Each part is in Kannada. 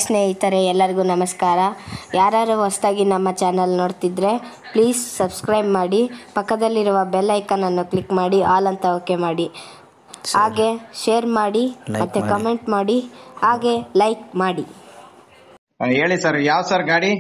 ಸ್ನೇಹಿತರೆ, ಎಲ್ಲರಿಗೂ ನಮಸ್ಕಾರ. ಯಾರು ಹೊಸದಾಗಿ ನಮ್ಮ ಚಾನಲ್ ನೋಡ್ತಿದ್ರೆ ಪ್ಲೀಸ್ ಸಬ್ಸ್ಕ್ರೈಬ್ ಮಾಡಿ, ಪಕ್ಕದಲ್ಲಿರುವ ಬೆಲ್ ಐಕನನ್ನು ಕ್ಲಿಕ್ ಮಾಡಿ, ಆಲ್ ಅಂತ ಓಕೆ ಮಾಡಿ, ಹಾಗೆ ಶೇರ್ ಮಾಡಿ, ಮತ್ತೆ ಕಮೆಂಟ್ ಮಾಡಿ, ಹಾಗೆ ಲೈಕ್ ಮಾಡಿ. ಹೇಳಿ ಸರ್, ಯಾವ ಸರ್ ಗಾಡಿ?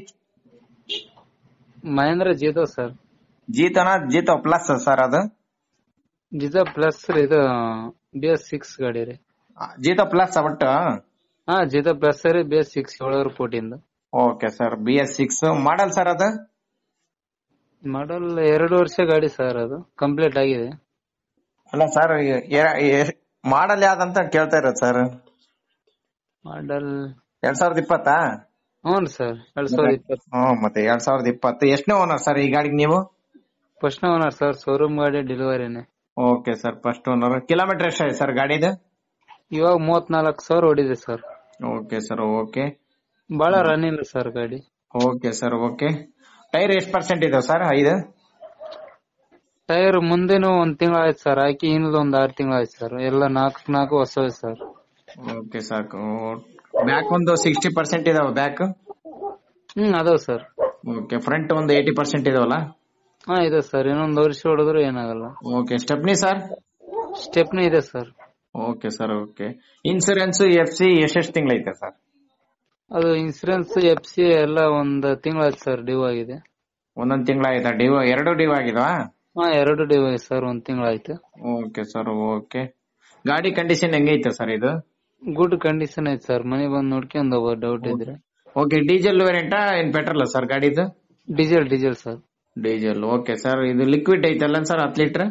ಮಹೇಂದ್ರ ಜೀತೋ ಸರ್. ಜೀತೋನಾ? ಜೀತೋ ಪ್ಲಸ್ ಸರ್ ಅದು? ಜೀತೋ ಪ್ಲಸ್ ಇದು BS6 ಗಾಡಿ ರೀ. ಜೀತೋ ಪ್ಲಸ್ ಒಟ್ಟು? ಹಾ, ಜೀತೋ ಪ್ಲಸ್ ರೀ, BS6 700 ಕೋಟಿಂದ. Okay sir, BS6 model sir ಅದು? ಮಾಡಲ್ 2 ವರ್ಷ ಗಾಡಿ ಸರ್, ಅದು ಕಂಪ್ಲೀಟ್ ಆಗಿದೆ. ಅಲ್ಲ ಸರ್, ಮಾಡಲ್ ಯಾವ್ದಂತ ಕೇಳ್ತಾ ಇರೋದು ಸರ್. ಮಾಡಲ್ 2020? ಹ್ಞೂ ಸರ್, 2020. ಮತ್ತೆ 2020 ಎಷ್ಟನೇ ಓನರ್ ಸರ್ ಈ ಗಾಡಿಗೆ ನೀವು? ಫಸ್ಟ್ ಓನರ್ ಸರ್, ಶೋರೂಮ್ ಗಾಡಿ ಡೆಲಿವರಿನೇ. Okay sir, first owner. Kilometre ಎಷ್ಟಾಗಿದೆ ಸರ್ ಗಾಡಿದು? ಇವಾಗ 34,000 ಹೊಡಿದೆ ಸರ್. Okay sir, okay. ಬಹಳ ರನ್ ಇಲ್ಲ ಸರ್ ಗಾಡಿ. Okay sir, okay. ಟೈರ್ ಎಷ್ಟು ಪರ್ಸೆಂಟ್ ಇದಾವೆ ಸರ್? 5 ಟೈರ್ ಮುಂದೆನೂ 1 ತಿಂಗಳು ಆಯ್ತು ಸರ್ ಹಾಕಿ, ಇನ್ನೊಂದು 6 ತಿಂಗಳು ಆಯ್ತು ಸರ್. ಎಲ್ಲ 4 ಹೊಸವೆ ಸರ್. ಓಕೆ ಸಾಕು. ಬ್ಯಾಕ್ ಒಂದು 60% ಇದಾವೆ ಬ್ಯಾಕ್? ಅದಾವ ಸರ್. ಓಕೆ. ಫ್ರಂಟ್ ಒಂದು 80% ಇದಾವಲ್ಲ? ಹಾ ಇದೆ ಸರ್, ಇನ್ನೊಂದು ವರ್ಷ ಹೊಡೆದ್ರು ಏನಾಗಲ್ಲ. ಓಕೆ. Stepney sir? ಸ್ಟೆಪ್ನಿ ಇದೆ sir. Okay sir, okay. Insurance FC ಎಷ್ಟೆಷ್ಟು ತಿಂಗಳೈತೆ ಸರ್? ಅದು ಇನ್ಸೂರೆನ್ಸ್ FC ಎಲ್ಲ 1 ತಿಂಗಳಾಯ್ತು ಸರ್, ಡ್ಯೂ ಆಗಿದೆ. ಒಂದೊಂದ್ ತಿಂಗಳಾಯ್ತಾ? ಎರಡು ಡ್ಯೂ ಆಗಿದ್ವಾ? ಹಾ, 2 ಡ್ಯೂ ಆಗಿದೆ ಸರ್, 1 ತಿಂಗಳಾಯ್ತು. Okay sir, okay. ಗಾಡಿ ಕಂಡೀಷನ್ ಹೆಂಗೈತೆ ಸರ್ ಇದು? ಗುಡ್ ಕಂಡೀಷನ್ ಐತೆ ಸರ್, ಮನೆ ಬಂದು ನೋಡ್ಕೊಂಡು ಹೋಗ್ಬೋದು ಡೌಟ್ ಇದ್ರೆ. ಓಕೆ. ಡೀಸೆಲ್ ವೇರಿಯಂಟಾ ಏನ್ ಪೆಟ್ರೋಲ್ ಸರ್ ಗಾಡಿದು? Diesel sir. Diesel. Okay sir. ಇದು ಲಿಕ್ವಿಡ್ ಐತಲ್ಲ ಸರ್, 10 ಲೀಟರ್?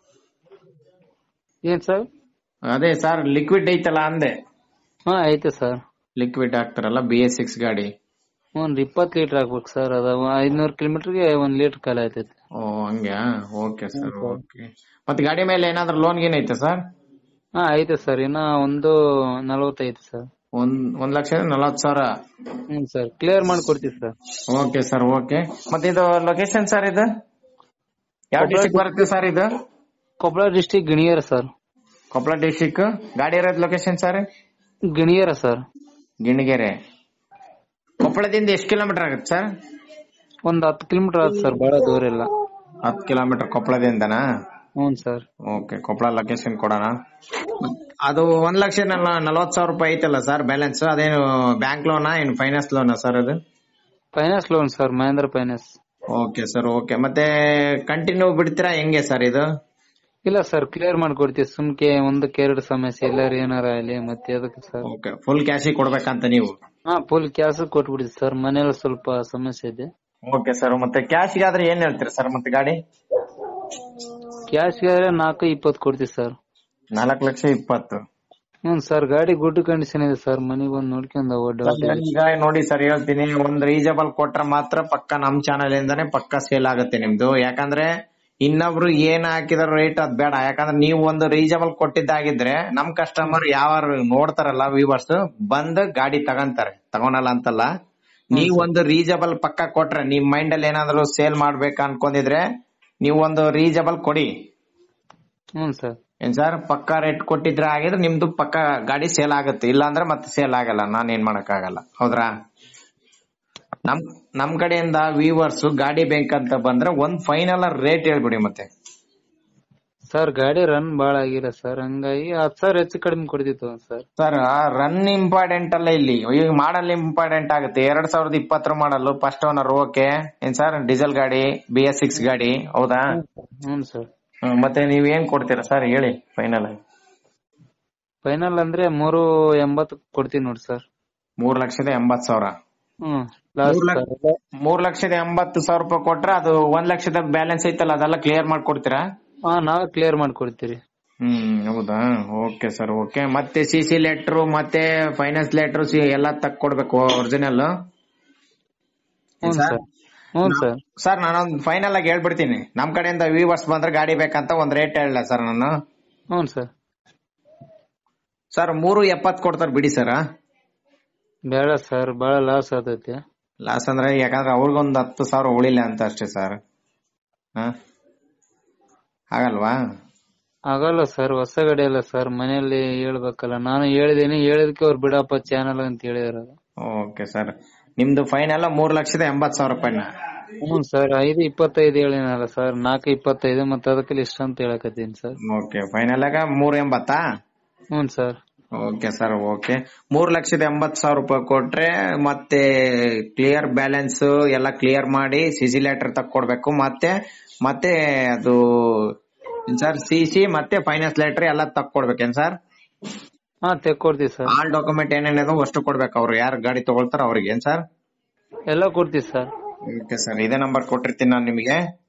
ಏನ್ ಸರ್? ಅದೇ ಸರ್, ಲಿಕ್ವಿಡ್ ಐತಲ್ಲ ಅಂದೆ. ಹಾ ಐತೆ ಸರ್. ಲಿಕ್ವಿಡ್ ಹಾಕ್ತಾರಲ್ಲ BS6 ಗಾಡಿ? 20 ಲೀಟರ್ ಹಾಕ್ಬೇಕು ಸರ್. ಅದ 500 ಕಿಲೋಮೀಟರ್ಗೆ 1 ಲೀಟರ್ ಕಾಲ ಆಯ್ತೈತೆ. ಓ ಹಂಗ್ಯಾ? Okay sir, okay. ಮತ್ತೆ ಗಾಡಿ ಮೇಲೆ ಏನಾದ್ರು ಲೋನ್ ಗೇನ್ ಐತೆ ಸರ್? ಹಾ ಐತೆ ಸರ್, ಇನ್ನ 1.40 ಐತೆ ಸರ್. 1,40,000? ಹ್ಮ್ ಸರ್, ಕ್ಲಿಯರ್ ಮಾಡಿ ಕೊಡ್ತೀವಿ ಸರ್. Okay sir, okay. ಮತ್ತೆ ಇದು ಲೊಕೇಶನ್ ಸರ್ ಇದು ಯಾವ ಡಿಸ್ಟ್ರಿಕ್ಟ್ ಬರುತ್ತೆ ಸರ್ ಇದು? Koppal district Giniyara sir. Koppal district. ಗಾಡಿ ಇರೋದು location sir? Giniyara sir. Ginigere. ಕೊಪ್ಪಳದಿಂದ ಎಷ್ಟು ಕಿಲೋಮೀಟರ್ ಆಗುತ್ತೆ ಸರ್? 10 ಕಿಲೋಮೀಟರ್ ಆಗುತ್ತೆ ಸರ್, ಬಹಳ ದೂರ ಇಲ್ಲ. 10 ಕಿಲೋಮೀಟರ್ ಕೊಪ್ಪಳದಿಂದನಾ? ಹ್ಞೂ ಸರ್. ಓಕೆ. ಕೊಪ್ಪಳ ಲೊಕೇಶನ್ ಕೊಡೋಣ. ಅದು 1,40,000 ರೂಪಾಯಿ ಐತಲ್ಲ ಸರ್ ಬ್ಯಾಲೆನ್ಸ್? ಅದೇನು ಬ್ಯಾಂಕ್ ಲೋನಾ ಏನು ಫೈನಾನ್ಸ್ ಲೋನಾ ಸರ್ ಅದು? Finance loan sir, Mahindra finance. Okay sir, okay. ಮತ್ತೆ ಕಂಟಿನ್ಯೂ ಬಿಡ್ತೀರಾ ಹೆಂಗೆ ಸರ್ ಇದು? ಇಲ್ಲ ಸರ್, ಕ್ಲಿಯರ್ ಮಾಡ್ಕೊಡ್ತೀವಿ. ಸುಮ್ಕೆ 1-2 ಸಮಸ್ಯೆ ಎಲ್ಲಾರು ಏನಾರ ಆಗಲಿ ಮತ್ತೆ ಅದಕ್ಕೆ ಸರ್. ಓಕೆ. ಫುಲ್ ಕ್ಯಾಶಿಗೆ ಕೊಡ್ಬೇಕಂತ ನೀವು? ಹಾ, ಫುಲ್ ಕ್ಯಾಶ್ ಕೊಟ್ಬಿಡ್ತೀವಿ ಸರ್, ಮನೇಲಿ ಸ್ವಲ್ಪ ಸಮಸ್ಯೆ ಇದೆ. Okay sir. ಮತ್ತೆ ಕ್ಯಾಶಿಗೆ ಆದ್ರೆ ಏನ್ ಹೇಳ್ತೀರಾ ಸರ್ ಮತ್ತೆ ಗಾಡಿ? ಕ್ಯಾಶ್ಗೆ ಆದ್ರೆ 4.20 ಕೊಡ್ತೀವಿ ಸರ್. 4,20,000? ಹ್ಞೂ ಸರ್, ಗಾಡಿ ಗುಡ್ ಕಂಡೀಷನ್ ಇದೆ ಸರ್, ಮನೆಗೆ ಬಂದು ನೋಡ್ಕೊಂಡು ಹೋಗ್ಬೋದು. ಈಗ ನೋಡಿ ಸರ್, ಹೇಳ್ತೀನಿ, ಒಂದ್ ರೀಸನಬಲ್ ಕೊಟ್ರೆ ಮಾತ್ರ ಪಕ್ಕ ನಮ್ ಚಾನಲ್ ಇಂದಾನೆ ಪಕ್ಕ ಸೇಲ್ ಆಗುತ್ತೆ ನಿಮ್ದು. ಯಾಕಂದ್ರೆ ಇನ್ನೊಬ್ರು ಏನ್ ಹಾಕಿದಾರ ರೇಟ್ ಅದ್ ಬೇಡ. ಯಾಕಂದ್ರೆ ನೀವು ಒಂದು ರೀಸನಬಲ್ ಕೊಟ್ಟಿದ್ದಾಗಿದ್ರೆ ನಮ್ ಕಸ್ಟಮರ್ ಯಾವ ನೋಡ್ತಾರಲ್ಲ ವ್ಯೂವರ್ಸ್ ಬಂದ್ ಗಾಡಿ ತಗೊಳಲ್ಲ ಅಂತಲ್ಲ. ನೀವ್ ಒಂದು ರೀಸನಬಲ್ ಪಕ್ಕ ಕೊಟ್ರೆ, ನಿಮ್ ಮೈಂಡ್ ಅಲ್ಲಿ ಏನಾದ್ರು ಸೇಲ್ ಮಾಡ್ಬೇಕ ಅನ್ಕೊಂಡಿದ್ರೆ ನೀವು ಒಂದು ರೀಸನಬಲ್ ಕೊಡಿ. ಹ್ಞೂ ಸರ್. ಏನ್ ಸರ್, ಪಕ್ಕ ರೇಟ್ ಕೊಟ್ಟಿದ್ರೆ ಆಗಿದ್ರೆ ನಿಮ್ದು ಪಕ್ಕ ಗಾಡಿ ಸೇಲ್ ಆಗುತ್ತೆ. ಇಲ್ಲ ಅಂದ್ರೆ ಮತ್ತೆ ಸೇಲ್ ಆಗಲ್ಲ, ನಾನ್ ಏನ್ ಮಾಡಕ್ ಆಗಲ್ಲ. ಹೌದ್ರಾ? ನಮ್ ಕಡೆಯಿಂದ ವ್ಯೂವರ್ಸ್ ಗಾಡಿ ಬೇಕಂತ ಬಂದ್ರೆ ಒಂದ್ ಫೈನಲ್ ರೇಟ್ ಹೇಳ್ಬಿಡಿ ಮತ್ತೆ. ಸರ್ ಗಾಡಿ ರನ್ ಬಾಳ ಆಗಿಲ್ಲ ಸರ್, ಹಂಗಾಗಿ 10,000 ಹೆಚ್ಚು ಕಡಿಮೆ ಕೊಡ್ತಿತ್ತು ಸರ್. ಸರ್, ರನ್ ಇಂಪಾರ್ಟೆಂಟ್ ಅಲ್ಲ ಇಲ್ಲಿ, ಈಗ ಮಾಡಲ್ ಇಂಪಾರ್ಟೆಂಟ್ ಆಗುತ್ತೆ. 2020 ಮಾಡಲ್, ಫಸ್ಟ್ ಓನರ್. ಓಕೆ. ಏನ್ ಸರ್, ಡೀಸೆಲ್ ಗಾಡಿ, BS6 ಗಾಡಿ, ಹೌದಾ? ಹ್ಞೂ ಸರ್. ಮತ್ತೆ ನೀವ್ ಏನ್ ಕೊಡ್ತೀರಾ ಸರ್ ಹೇಳಿ ಫೈನಲ್ ಆಗಿ? ಫೈನಲ್ ಅಂದ್ರೆ 3.80 ಕೊಡ್ತೀವಿ ನೋಡಿ ಸರ್. 3,80,000? ಹ್ಮ್. 3,80,000 ರೂಪಾಯಿ ಕೊಟ್ರೆ ಅದು 1,00,000 ಬ್ಯಾಲೆನ್ಸ್ ಐತಲ್ಲ, ಅದೆಲ್ಲ ಕ್ಲಿಯರ್ ಮಾಡ್ಕೊಡ್ತೀರಾ? ಹಾ, ನಾವೇ ಕ್ಲಿಯರ್ ಮಾಡ್ಕೊಡ್ತೀವಿ. ಹೌದಾ? Okay sir, okay. ಮತ್ತೆ CC ಲೆಟರ್ ಮತ್ತೆ ಫೈನಾನ್ಸ್ ಲೆಟರ್ ಎಲ್ಲ ತಕ್ಕೊಡ್ಬೇಕು ಒರಿಜಿನಲ್? ಹ್ಞೂ ಸರ್. ಸರ್, ನಾನೊಂದು ಫೈನಲ್ ಆಗಿ ಹೇಳ್ಬಿಡ್ತೀನಿ. ನಮ್ ಕಡೆಯಿಂದ ವ್ಯೂವರ್ಸ್ ಬಂದ್ರೆ ಗಾಡಿ ಬೇಕಂತ ಒಂದ್ ರೇಟ್ ಹೇಳಲ್ಲ ಸರ್ ನಾನು? ಹ್ಞೂ ಸರ್. ಸರ್ 3.70 ಕೊಡ್ತಾರೆ ಬಿಡಿ ಸರ್. ಬೇಡ ಸರ್, ಬಹಳ ಲಾಸ್ ಆತೈತಿ. ಲಾಸ್ ಅಂದ್ರೆ ಯಾಕಂದ್ರೆ ಅವ್ರಿಗೊಂದು 10,000 ಉಳಿಲ್ಲ ಅಂತ ಅಷ್ಟೇ ಸರ್. ಆಗಲ್ವಾ? ಆಗಲ್ಲ ಸರ್, ಹೊಸ ಗಾಡಿ ಅಲ್ಲ ಸರ್, ಮನೆಯಲ್ಲಿ ಹೇಳ್ಬೇಕಲ್ಲ. ನಾನು ಹೇಳಿದೀನಿ, ಹೇಳಿದಕ್ಕೆ ಅವ್ರು ಬಿಡಪ್ಪ ಚಾನಲ್ ಅಂತ ಹೇಳಿದಾರೆ. ಓಕೆ ಸರ್, ನಿಮ್ದು ಫೈನಲ್ 3,80,000 ರೂಪಾಯಿನ? ಹ್ಞೂ ಸರ್, 5,25 ಹೇಳಿನಲ್ಲ ಸರ್, 4,25 ಮತ್ತೆ ಅದಕ್ಕೆ ಇಷ್ಟ ಅಂತ ಹೇಳಕತ್ತೀನಿ ಸರ್. ಓಕೆ, ಫೈನಲ್ ಆಗ 3,80,000? ಹ್ಞೂ ಸರ್. Okay sir, okay. 3,80,000 ರೂಪಾಯಿ ಕೊಟ್ರೆ ಮತ್ತೆ ಕ್ಲಿಯರ್ ಬ್ಯಾಲೆನ್ಸ್ ಎಲ್ಲ ಕ್ಲಿಯರ್ ಮಾಡಿ ಸಿಸಿ ಲೆಟರ್ ತಕ್ಕೊಡ್ಬೇಕು, ಮತ್ತೆ ಅದು ಸರ್ ಸಿಸಿ ಮತ್ತೆ ಫೈನಾನ್ಸ್ ಲೆಟರ್ ಎಲ್ಲ ತಕ್ಕೊಡ್ಬೇಕೇನ್ ಸರ್? ಹಾ, ತೆಕ್ಕೊಡ್ತೀವಿ ಸರ್. ಆಲ್ ಡಾಕ್ಯುಮೆಂಟ್ ಏನೇನೋ ಅಷ್ಟು ಕೊಡ್ಬೇಕು, ಅವ್ರು ಯಾರು ಗಾಡಿ ತಗೊಳ್ತಾರ ಅವ್ರಿಗೆ, ಏನ್ ಸರ್? ಎಲ್ಲ ಕೊಡ್ತೀವಿ ಸರ್. ಓಕೆ ಸರ್, ಇದೇ ನಂಬರ್ ಕೊಟ್ಟಿರ್ತೀನಿ ನಾನು ನಿಮಗೆ.